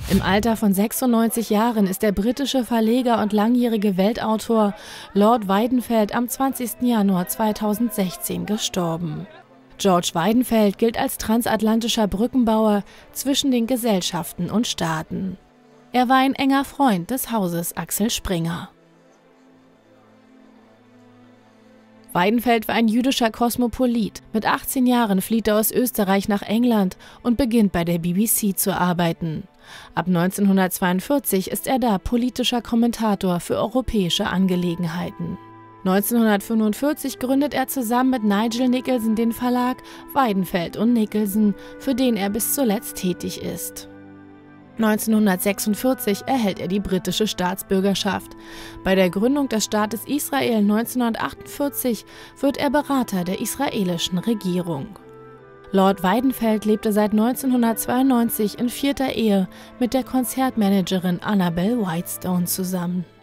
Im Alter von 96 Jahren ist der britische Verleger und langjährige Weltautor Lord Weidenfeld am 20. Januar 2016 gestorben. George Weidenfeld gilt als transatlantischer Brückenbauer zwischen den Gesellschaften und Staaten. Er war ein enger Freund des Hauses Axel Springer. Weidenfeld war ein jüdischer Kosmopolit. Mit 18 Jahren flieht er aus Österreich nach England und beginnt bei der BBC zu arbeiten. Ab 1942 ist er da politischer Kommentator für europäische Angelegenheiten. 1945 gründet er zusammen mit Nigel Nicholson den Verlag Weidenfeld und Nicholson, für den er bis zuletzt tätig ist. 1946 erhält er die britische Staatsbürgerschaft. Bei der Gründung des Staates Israel 1948 wird er Berater der israelischen Regierung. Lord Weidenfeld lebte seit 1992 in 4. Ehe mit der Konzertmanagerin Annabel Whitestone zusammen.